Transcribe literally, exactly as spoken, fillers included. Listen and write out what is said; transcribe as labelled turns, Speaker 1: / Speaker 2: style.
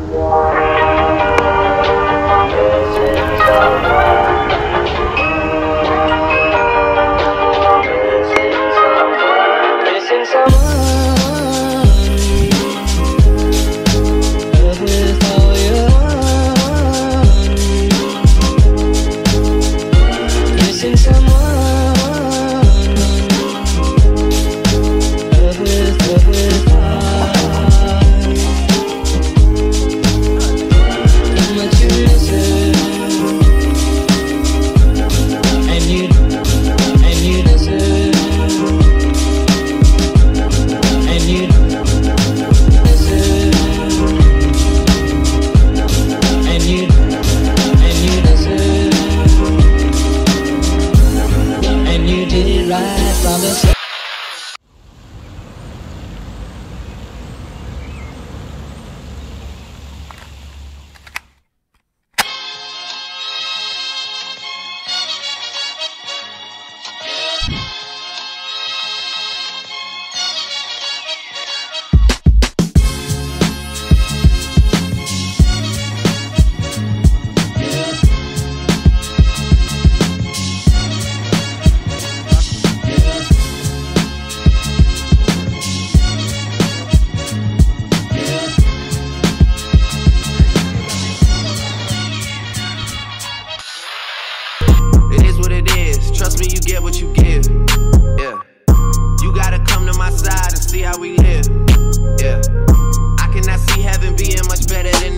Speaker 1: Trust me, you get what you give. Yeah. You gotta come to my side and see how we live. Yeah. I cannot see heaven being much better than